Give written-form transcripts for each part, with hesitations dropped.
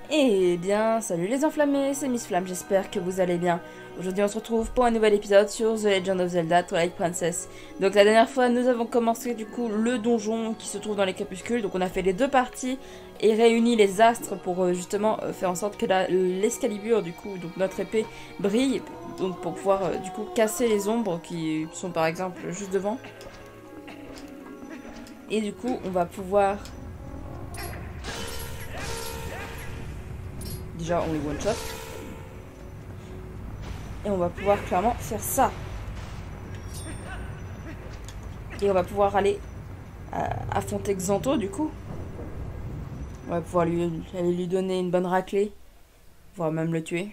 Eh bien, salut les enflammés, c'est Miss Flamme, j'espère que vous allez bien. Aujourd'hui on se retrouve pour un nouvel épisode sur The Legend of Zelda Twilight Princess. Donc la dernière fois nous avons commencé du coup le donjon qui se trouve dans les crépuscules, donc on a fait les deux parties et réuni les astres pour justement faire en sorte que l'escalibur du coup, donc notre épée, brille, donc pour pouvoir du coup casser les ombres qui sont par exemple juste devant. Et du coup on va pouvoir... Déjà on les one shot. Et on va pouvoir clairement faire ça. Et on va pouvoir aller affronter Xanto du coup. On va pouvoir aller lui donner une bonne raclée. Voire même le tuer.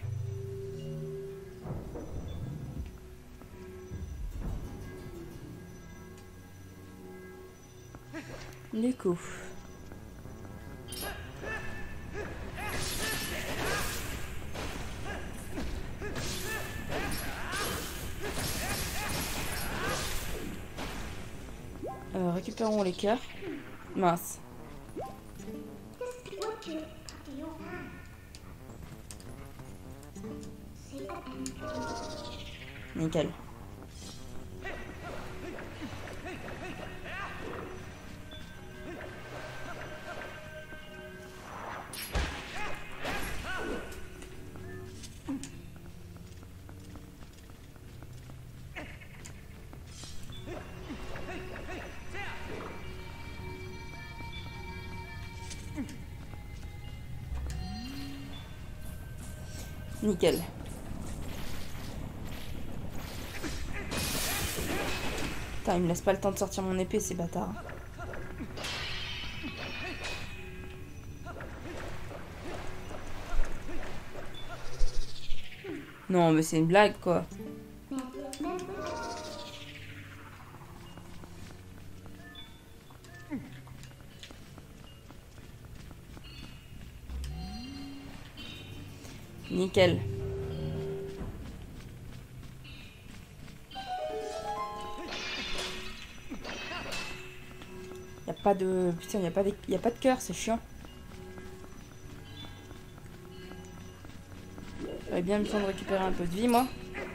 Du coup. Récupérons les cœurs. Mince. Nickel. Nickel. Putain, il me laisse pas le temps de sortir mon épée, ces bâtards. Non, mais c'est une blague, quoi. Nickel. Y a pas de... Putain, y a pas de cœur, c'est chiant. J'aurais bien besoin de récupérer un peu de vie, moi.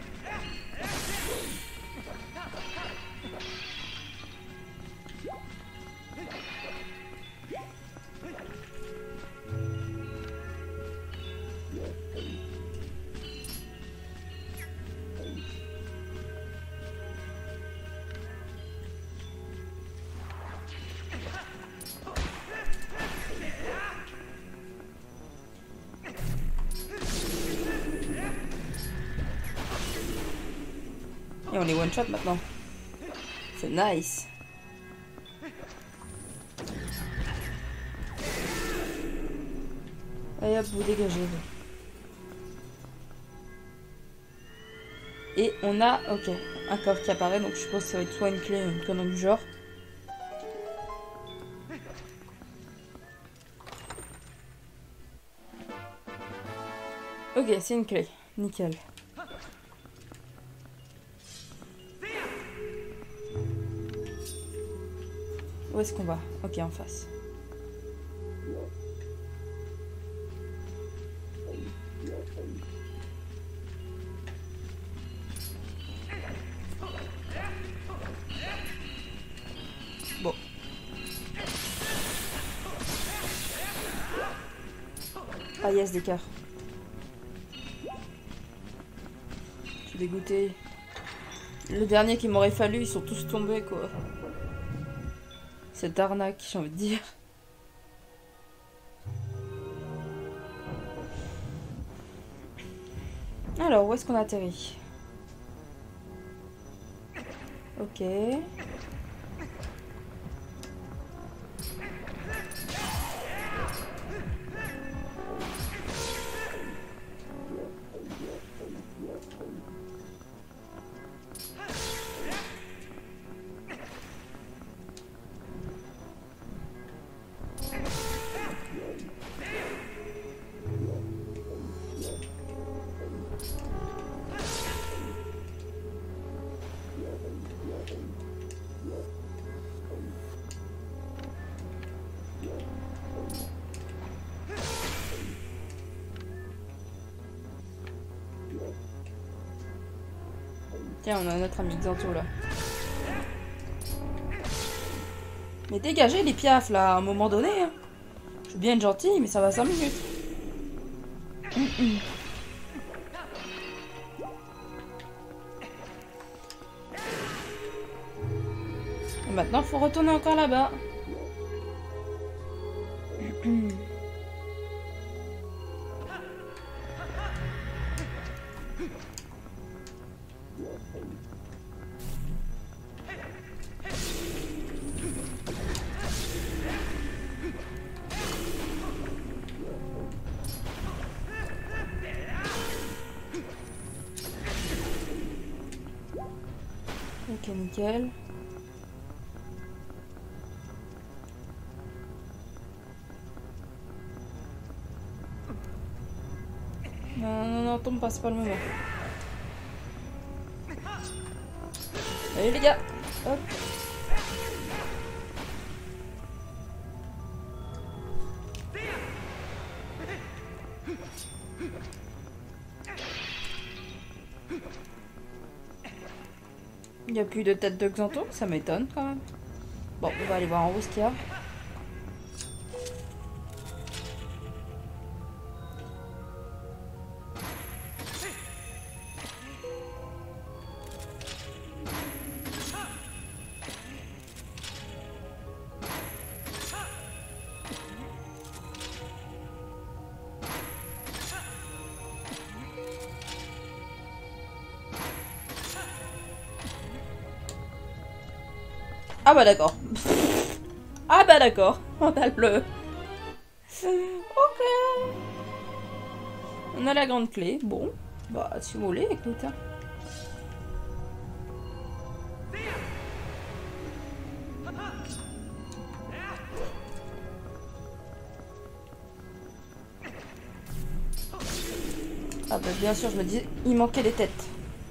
Et on les one shot maintenant. C'est nice. Allez hop, vous dégagez. Et on a, ok, un corps qui apparaît, donc je suppose que ça va être soit une clé ou une connerie du genre. Ok, c'est une clé. Nickel. Où est-ce qu'on va? Ok, en face. Bon. Ah yes, des cœurs. Je suis dégoûtée. Le dernier qu'il m'aurait fallu, ils sont tous tombés, quoi. Cette arnaque, j'ai envie de dire. Alors, où est-ce qu'on atterrit? Ok. Tiens, on a notre ami Xanto là. Mais dégagez les piafs là, à un moment donné. Hein. Je suis bien une gentille, mais ça va 5 minutes. Et maintenant, faut retourner encore là-bas. Ok, nickel. Non, non, non, tombe pas, c'est pas le moment. Salut les gars. Hop. Il n'y a plus de tête de Xanto, ça m'étonne quand même. Bon, on va aller voir en haut ce qu'il y a. Ah bah d'accord. Ah bah d'accord. On a le... Ok. On a la grande clé. Bon. Bah si vous voulez, écoute. Hein. Ah bah bien sûr, je me dis, il manquait des têtes.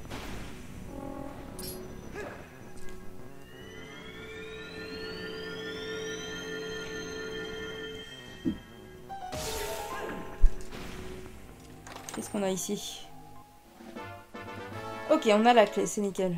Qu'est-ce qu'on a ici? Ok, on a la clé, c'est nickel.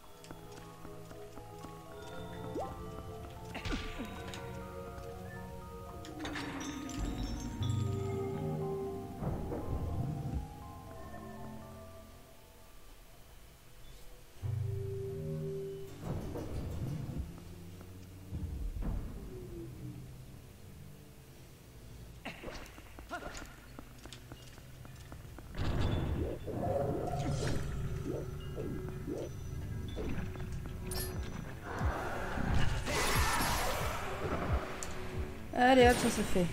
Allez hop, ça se fait.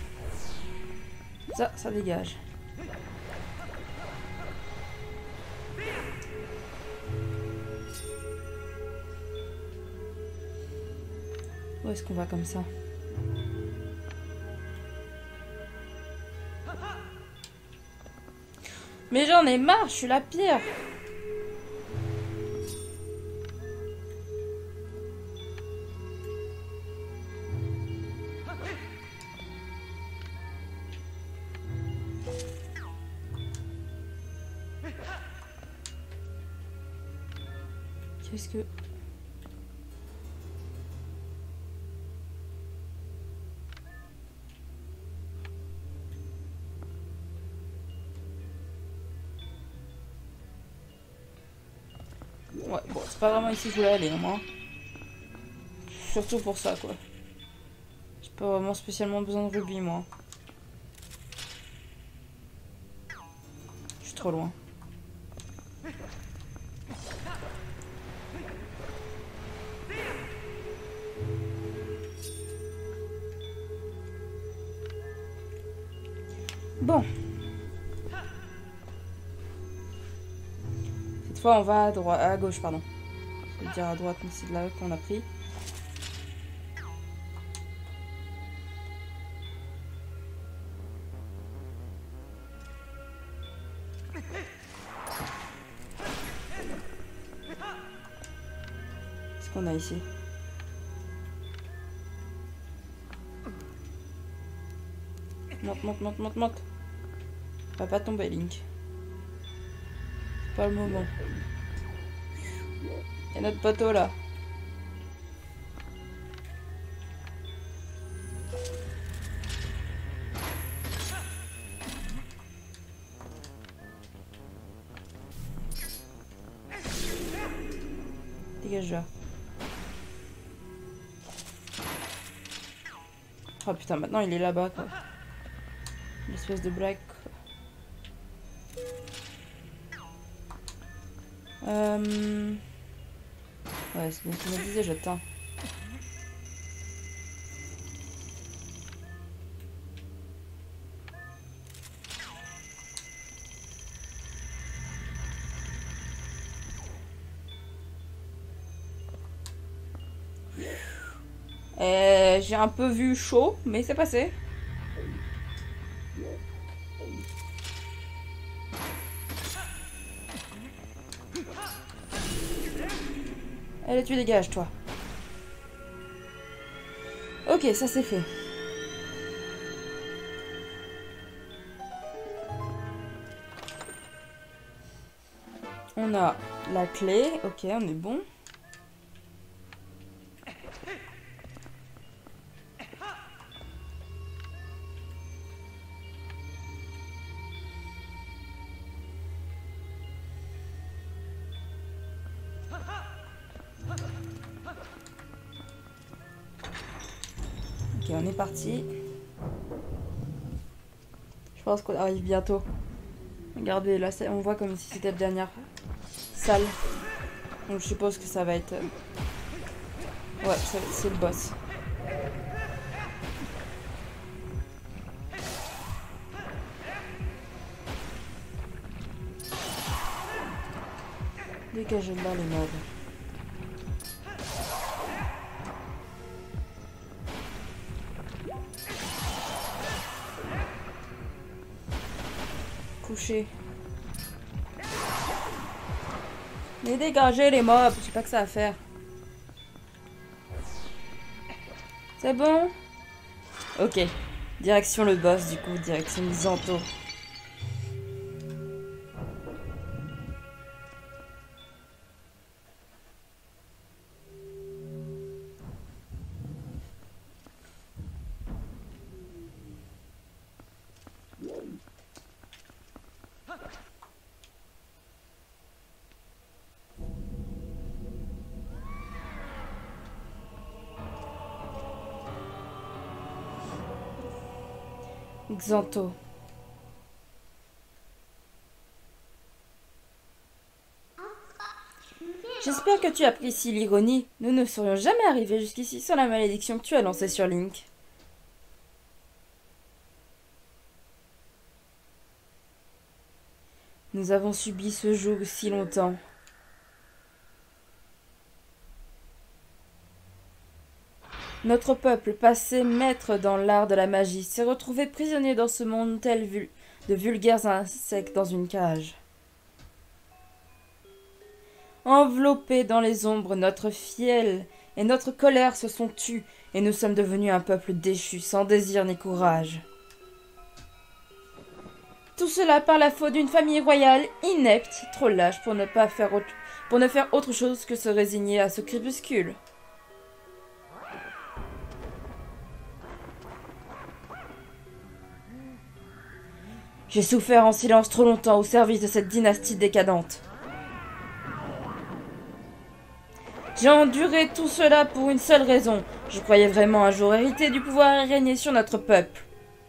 Ça dégage. Où est-ce qu'on va comme ça? Mais j'en ai marre, je suis la pire. Qu'est-ce que... Ouais, bon, c'est pas vraiment ici que je voulais aller, moi. Surtout pour ça, quoi. J'ai pas vraiment spécialement besoin de rubis, moi. Je suis trop loin. Bon. Cette fois, on va à droite, à gauche, pardon. Je vais dire à droite, mais c'est de là qu'on a pris. Qu'est-ce qu'on a ici? Monte, monte, monte, monte, monte. Va pas tomber, Link. C'est pas le moment. Il y a notre poteau là. Dégage là. Oh putain, maintenant il est là-bas quoi. L'espèce de blague quoi. Ouais, c'est bien ce qu'il me disait, j'attends. J'ai un peu vu chaud, mais c'est passé. Allez, tu dégages, toi. Ok, ça c'est fait. On a la clé. Ok, on est bon. Ok, on est parti. Je pense qu'on arrive bientôt. Regardez, là, on voit comme si c'était la dernière salle. Donc je suppose que ça va être... Ouais, c'est le boss. Dégagez de là les mobs. Couché. Mais dégagez les mobs, je sais pas que ça à faire. C'est bon? Ok. Direction le boss du coup, direction Xanto. Xanto. J'espère que tu apprécies l'ironie. Nous ne serions jamais arrivés jusqu'ici sans la malédiction que tu as lancée sur Link. Nous avons subi ce joug si longtemps. Notre peuple, passé maître dans l'art de la magie, s'est retrouvé prisonnier dans ce monde tel de vulgaires insectes dans une cage. Enveloppés dans les ombres, notre fiel et notre colère se sont tus, et nous sommes devenus un peuple déchu, sans désir ni courage. Tout cela par la faute d'une famille royale inepte, trop lâche pour ne faire autre chose que se résigner à ce crépuscule. J'ai souffert en silence trop longtemps au service de cette dynastie décadente. J'ai enduré tout cela pour une seule raison. Je croyais vraiment un jour hériter du pouvoir et régner sur notre peuple.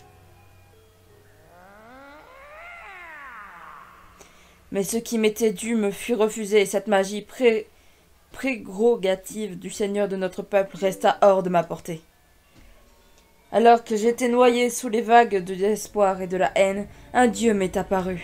Mais ce qui m'était dû me fut refusé et cette magie prérogative du seigneur de notre peuple resta hors de ma portée. Alors que j'étais noyé sous les vagues de l'espoir et de la haine, un dieu m'est apparu.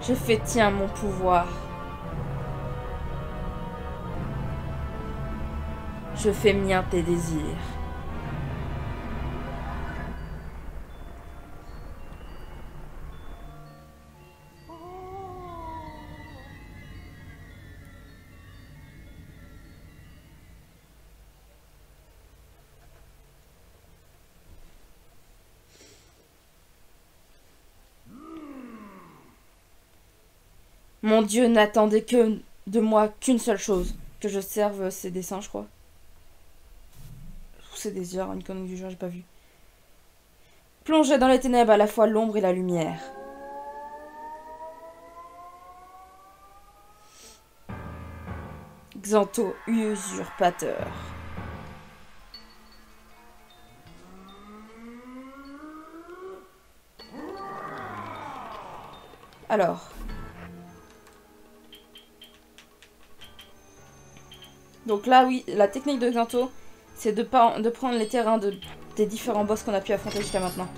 Je fais tien mon pouvoir. Je fais mien tes désirs. Mon Dieu n'attendait que de moi qu'une seule chose. Que je serve ses dessins, je crois. Ou ses désirs, une connerie du genre, j'ai pas vu. Plongé dans les ténèbres, à la fois l'ombre et la lumière. Xanto, usurpateur. Alors. Donc là, oui, la technique de Xanto, c'est de prendre les terrains des différents boss qu'on a pu affronter jusqu'à maintenant.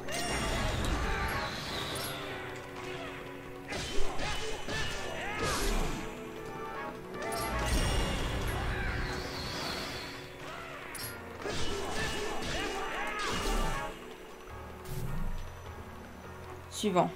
Suivant.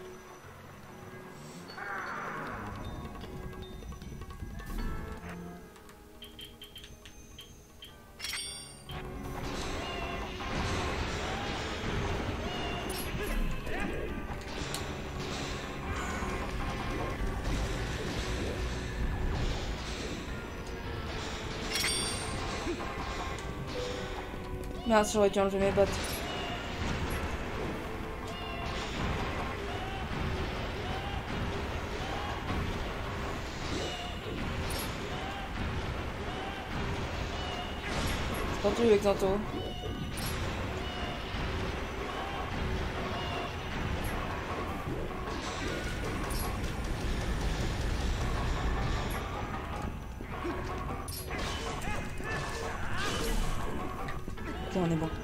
Merde, j'aurais dû enlever mes bottes. C'est pas tout avec Xanto. Ok, on est bon.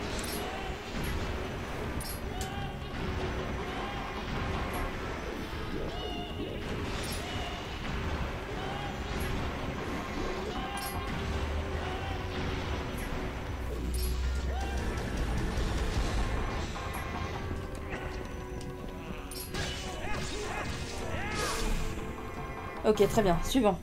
Ok, très bien. Suivant.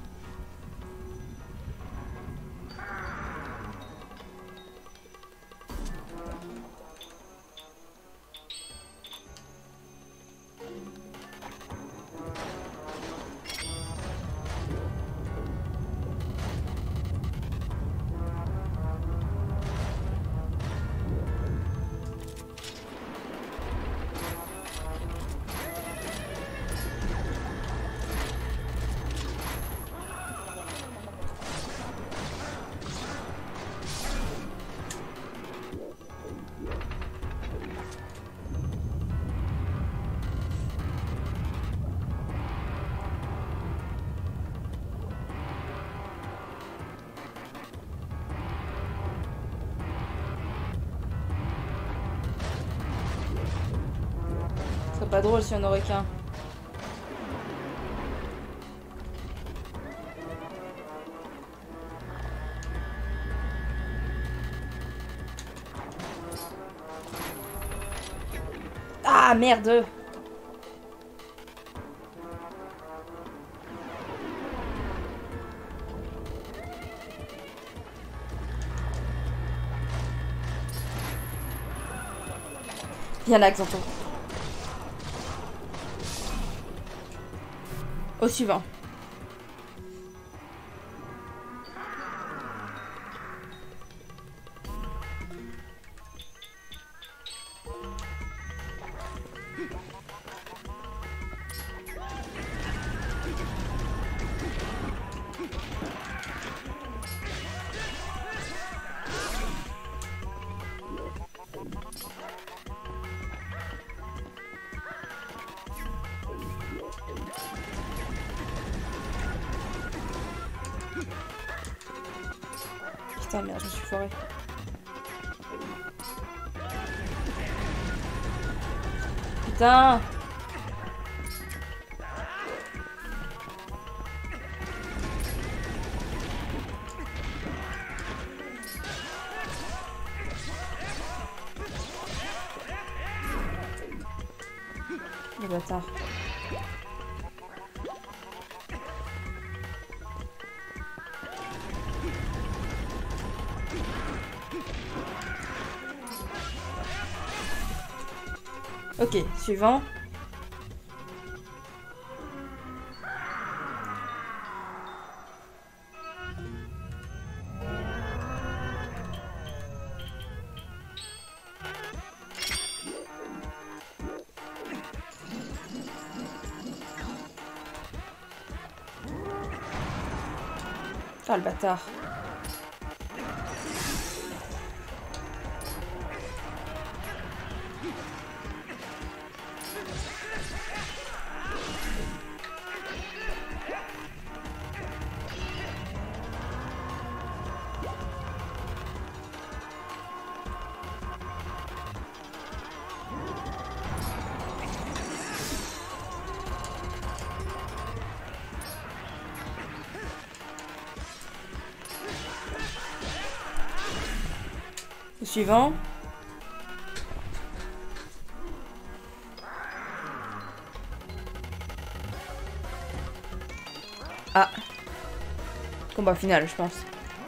Ce serait pas drôle si on aurait qu'un. Ah merde! Viens là, Xanto. Au suivant. Putain, merde, je me suis foirée. Putain! Le bâtard. Ok, suivant. Ah, le bâtard. Suivant. Ah. Combat final, je pense.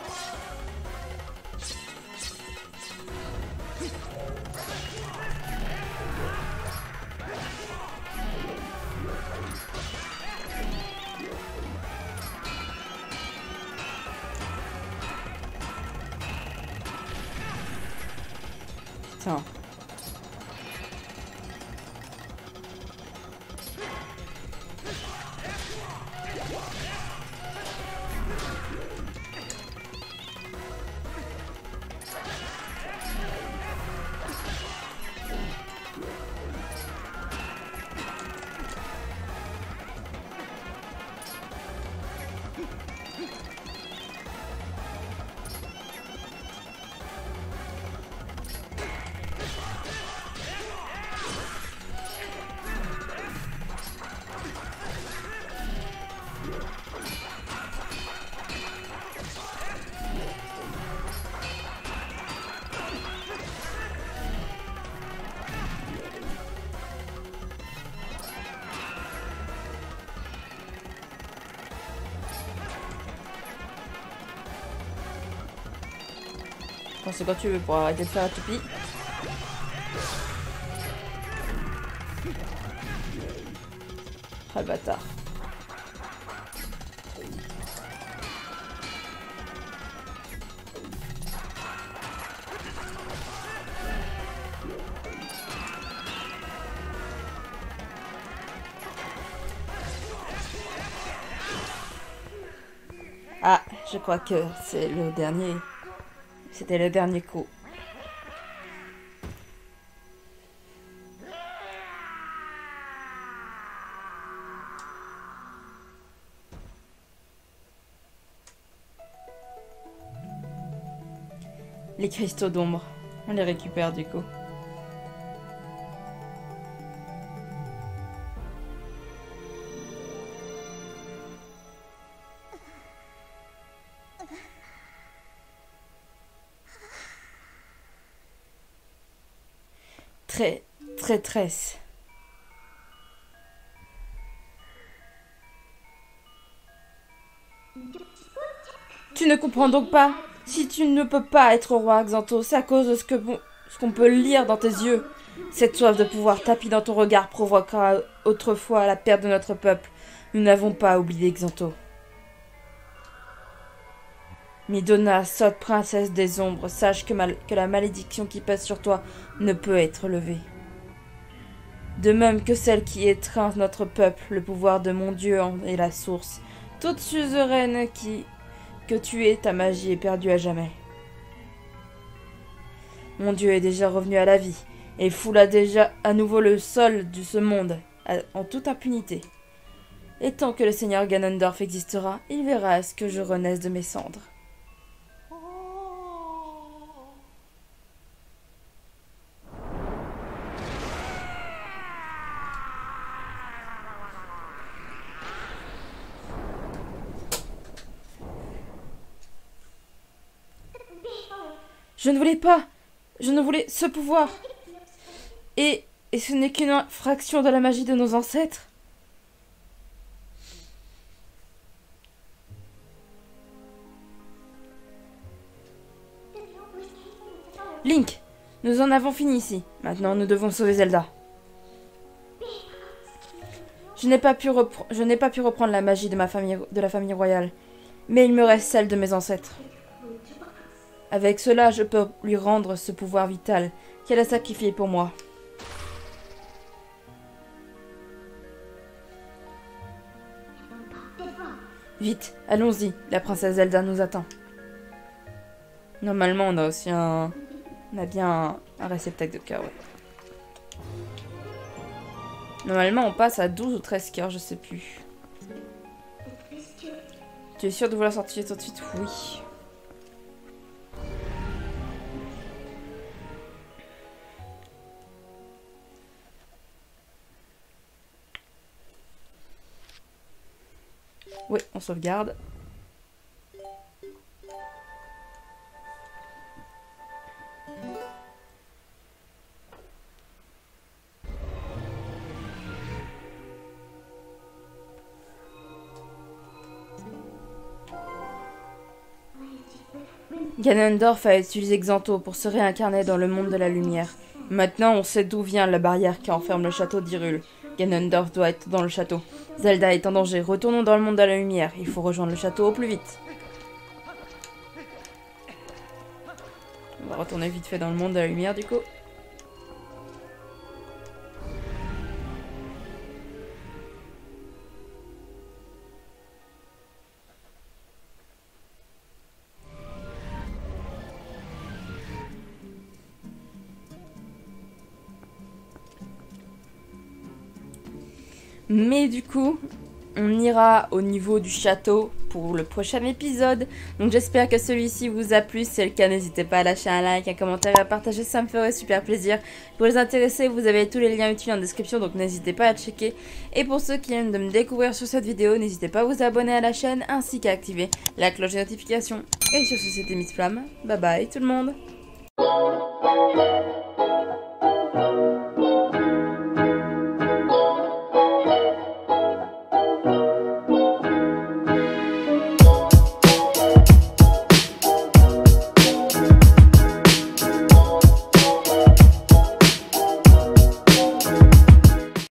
Putain. Bon, c'est quand tu veux pour arrêter de faire la toupie. Ah, le bâtard. Ah, je crois que c'est le dernier. C'était le dernier coup. Les cristaux d'ombre. On les récupère du coup. Traîtresse. Tu ne comprends donc pas. Si tu ne peux pas être roi, Xanto, c'est à cause de ce qu'on peut lire dans tes yeux. Cette soif de pouvoir tapie dans ton regard provoquera autrefois la perte de notre peuple. Nous n'avons pas oublié Xanto. Midona, sotte princesse des ombres, sache que la malédiction qui pèse sur toi ne peut être levée. De même que celle qui étreint notre peuple, le pouvoir de mon Dieu en est la source. Toute suzeraine que tu es, ta magie est perdue à jamais. Mon Dieu est déjà revenu à la vie, et foula déjà à nouveau le sol de ce monde, en toute impunité. Et tant que le seigneur Ganondorf existera, il verra à ce que je renaisse de mes cendres. Je ne voulais pas. Je ne voulais ce pouvoir. Et Et ce n'est qu'une fraction de la magie de nos ancêtres. Link, nous en avons fini ici. Maintenant, nous devons sauver Zelda. Je n'ai pas pu reprendre la magie de la famille royale, mais il me reste celle de mes ancêtres. Avec cela, je peux lui rendre ce pouvoir vital qu'elle a sacrifié pour moi. Vite, allons-y, la princesse Zelda nous attend. Normalement, on a aussi un... On a bien un réceptacle de cœur, ouais. Normalement, on passe à 12 ou 13 cœurs, je sais plus. Tu es sûr de vouloir sortir tout de suite? Oui. Oui, on sauvegarde. Ganondorf a utilisé Xanto pour se réincarner dans le monde de la lumière. Maintenant, on sait d'où vient la barrière qui enferme le château d'Hyrule. Ganondorf doit être dans le château. Zelda est en danger. Retournons dans le monde de la lumière. Il faut rejoindre le château au plus vite. On va retourner vite fait dans le monde de la lumière, du coup. Mais du coup, on ira au niveau du château pour le prochain épisode. Donc j'espère que celui-ci vous a plu. Si c'est le cas, n'hésitez pas à lâcher un like, un commentaire et à partager, ça me ferait super plaisir. Pour les intéressés, vous avez tous les liens utiles en description, donc n'hésitez pas à checker. Et pour ceux qui viennent de me découvrir sur cette vidéo, n'hésitez pas à vous abonner à la chaîne ainsi qu'à activer la cloche de notification. Et sur ce, c'était Miss Flamme. Bye bye tout le monde.